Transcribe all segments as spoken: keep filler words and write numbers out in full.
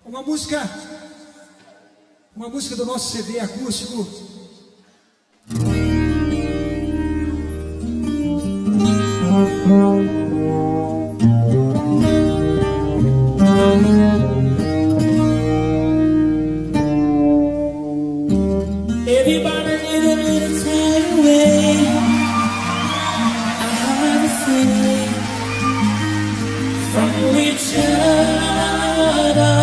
Uma música, uma música do nosso C D acústico. Everybody need a little time away. I wanna see from each other.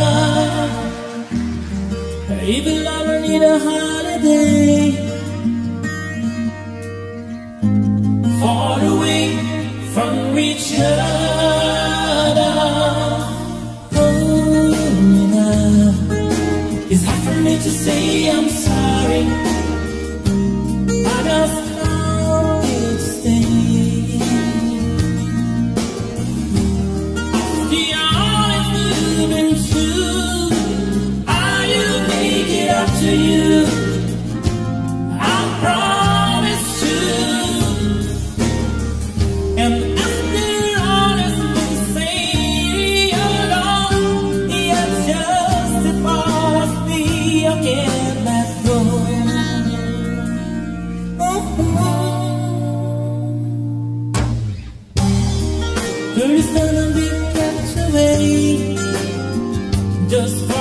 Even lover need a holiday. Far away from each other. Oh, now it's hard for me to say I'm sorry. I just want you to stay. The honest moving true, I'll make it up to you. I promise to. And after all has been said, alone, you're just a part of me. I can't let go. There is none to be kept away, just for